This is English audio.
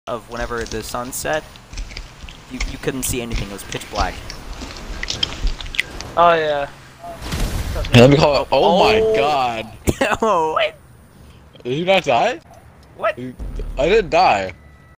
of whenever the sun set, you couldn't see anything. It was pitch black. Oh yeah. Let me call it. Oh my god. Oh, wait. Did you not die? What? I didn't die.